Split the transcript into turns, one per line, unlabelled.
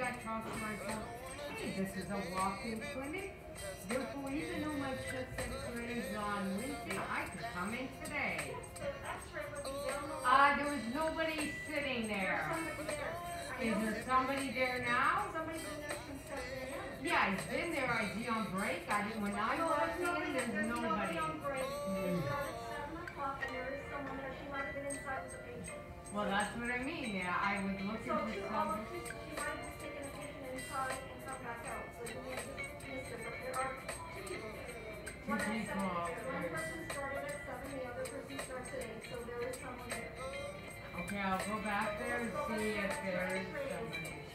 I thought to myself, hey, this is a walk-in clinic. Therefore, even though my chest X-ray is on Wednesday, I could come in today. There was nobody sitting there. Is there somebody there now?
Somebody's been there since 7 a.m.
Yeah, he's been there. Is he on break? When I walked in, there's nobody.
On break. They started at 7 o'clock and there is someone there. She might have been inside with a patient.
Well, that's what I mean. Yeah, I was looking
So
for
she
somebody.
might have just taken a patient inside and come back out. So you may have just missed it. But there are two people there. One at 7. One person started at 7, the other person starts at 8. So there is someone there.
Okay, I'll go back there and see if there is somebody.